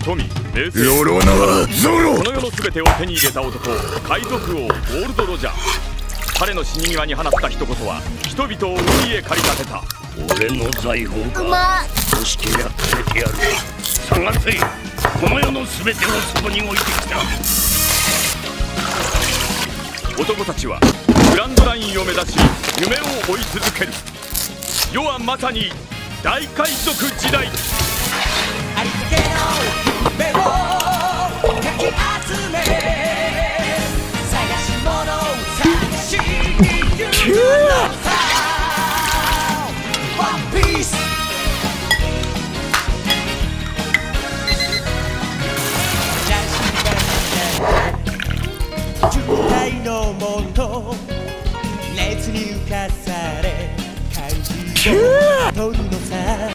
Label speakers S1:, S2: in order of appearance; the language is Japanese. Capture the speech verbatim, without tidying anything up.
S1: 富、名声、
S2: ヨロナゾロ、
S1: この世の全てを手に入れた男、海賊王ゴールド・ロジャー。彼の死に際に放った一言は人々を海へ駆り立てた。
S3: 俺の財宝か、
S4: まあ、
S3: そしてやっつけてやる。探せ、この世の全てをそこに置いてきた。
S1: 男たちはグランドラインを目指し夢を追い続ける。世はまさに大海賊時代。